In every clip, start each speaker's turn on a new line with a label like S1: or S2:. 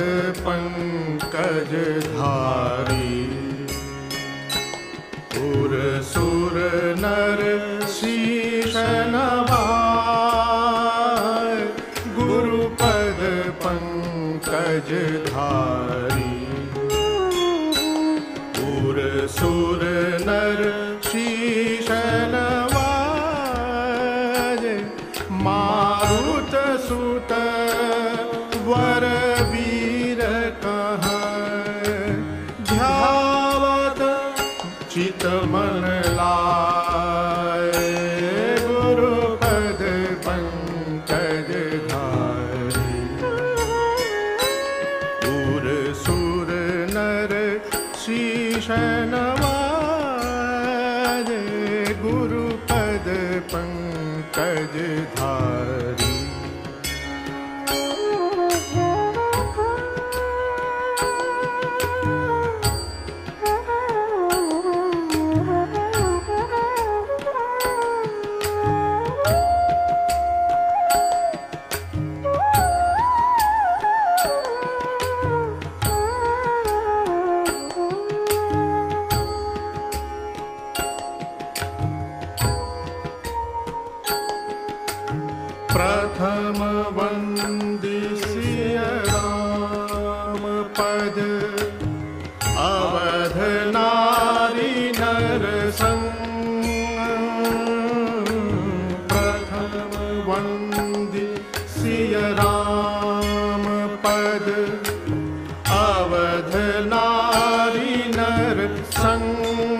S1: पंकज धारी। उर सुर नर शीश नवाए, गुरुपद पंकज धारी। उर सुर नर शीश नवाए, मारुत सुत वर वीर कहाँ। ध्यावत चित मन लाए, गुरुपद पंकज धारी। उर सुर नर शीश नवाए, गुरुपद पंकज धारी। प्रथम वंदिसिय राम पद, अवध नारी नर संग। प्रथम वंदिसिय राम पद, अवध नारी नर संग।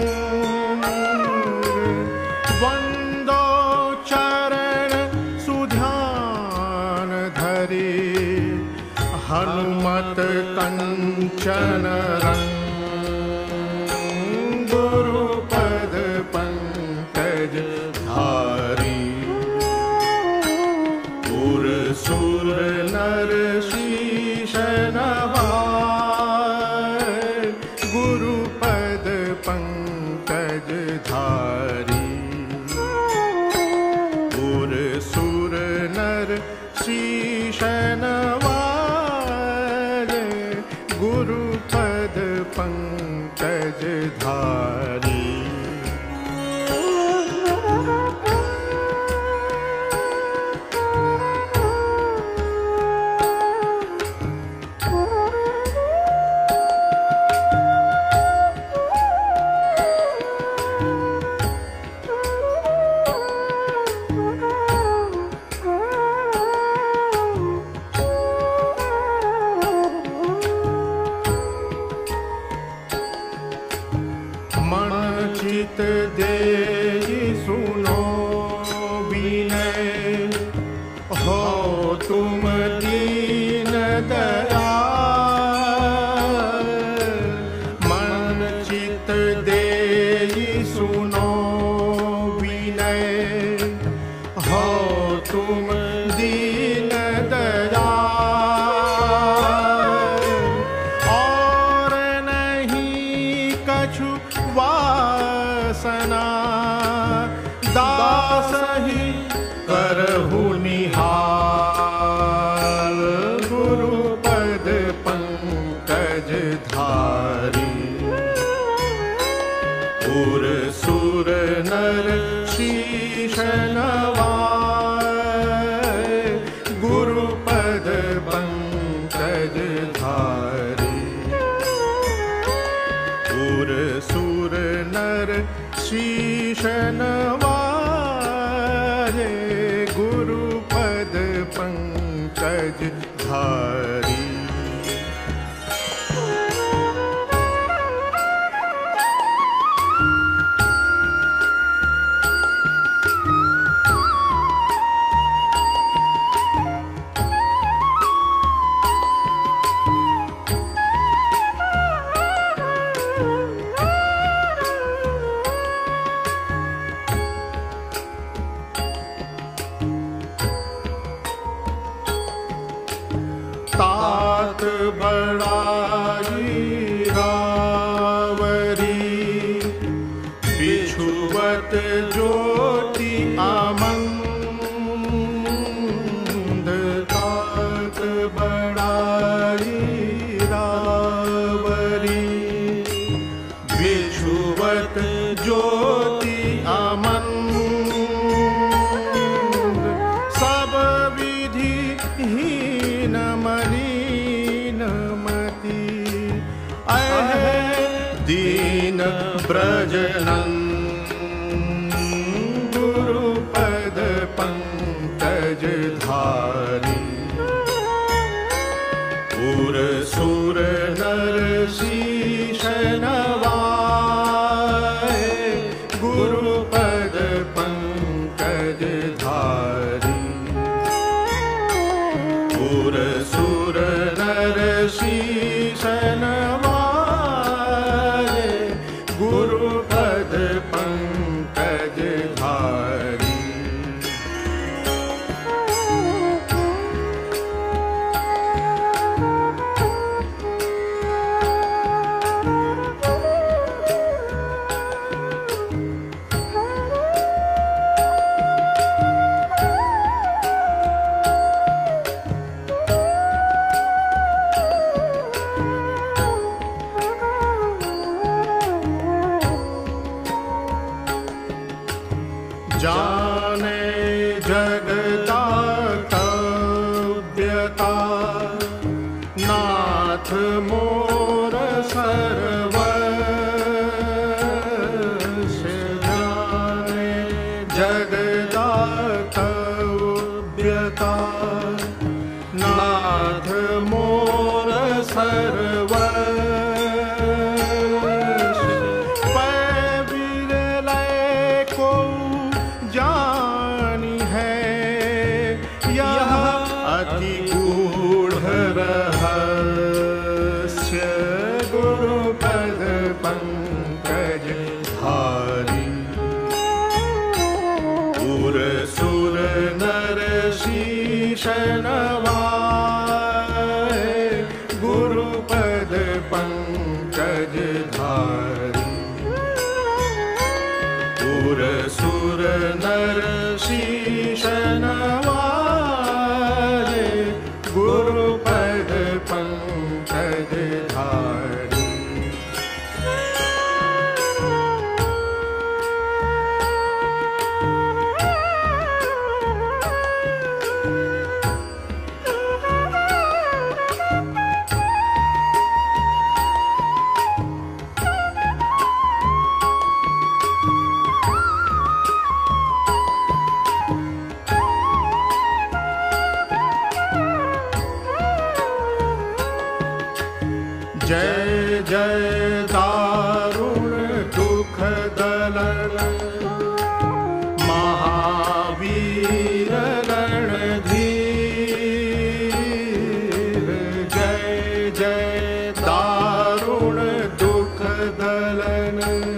S1: वंदो चरण सुध्यान धरे, हनुमत कंचन रंग। गुरुपद पंकज धारी। उर सुर नर शीश नवाए, गुरुपद पंकज धारी। उर सुर नर शीश नवाए, गुरुपद पंकज धारी। मन चित देहि सुनो विनय, हो तुम दीन दयाल। मन चित देहि सुनो विनय, हो तुम दीन दयाल। और नहीं कछु वासना, दास ही करहु निहाल। गुरुपद पंकज धारी। उर सुर नर शीश नवाए, गुरुपद पंकज धारी। उर सुर नर शीश नवाए, गुरुपद पंकज धारी। तात बड़ाई रावरी, बिछुवत ज्योति आमंद। तात बड़ाई ब्रजनंद गुरुपद पंकज धारी। उर सुर नर शीश नवाए गुरुपद पंकज धारी। उर सुर नर शीश नवाए गुरुपद पंकज धारी। जाने जगदातव्यता नाथ मोर सर्वस्व। जाने जगदातव्यता नाथ मोर सर्वस्व। पै विरलै को जानी है यह अति गूढ़ रहस्य गुरुपद पंकज धारी। उर सुर नर शीश नवाए गुरुपद पंकज धारी। उर सुर नर शीश नवाए गुरुपद पंकज धारी। जय जय दारुण दुख दलन महावीर रणधीर। जय जय दारुण दुख दलन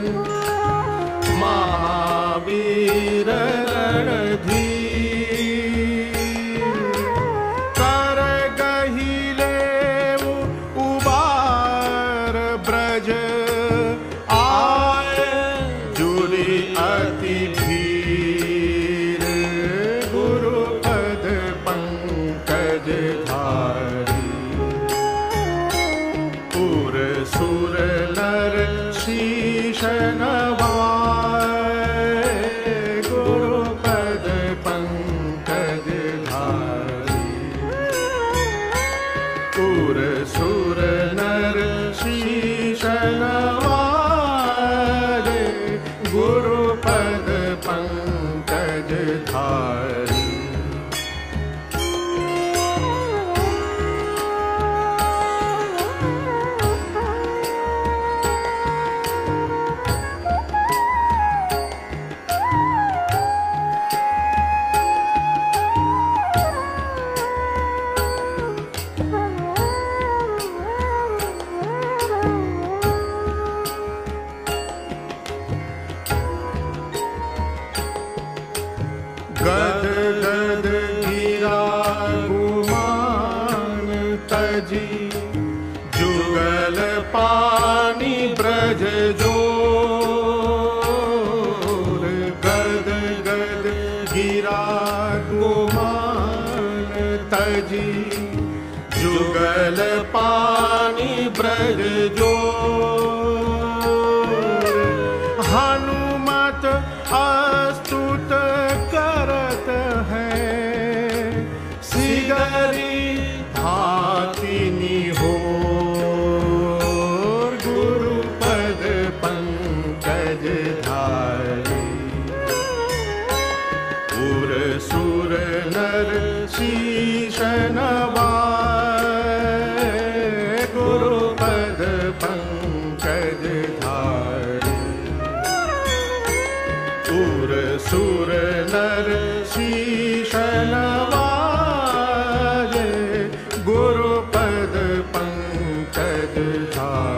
S1: महावीर रणधीर। कर गहिले उबार ब्रज आए जुरी अति धीर गुरुपद पंकज धारी। उर सुर नर शीश नवाए गुरुपद पंकज धारी। उर सुर नर शीश नवाए गुरुपद पंकज धारी। गद गद गिरा गुमान तजी जुगल पानी ब्रज जोर। गद गद गिरा गुमान तजी जुगल पानी ब्रज जोर। हनुमत अस्तुत करत है सिगरी भाति निहोर गुरुपद पंकज धारी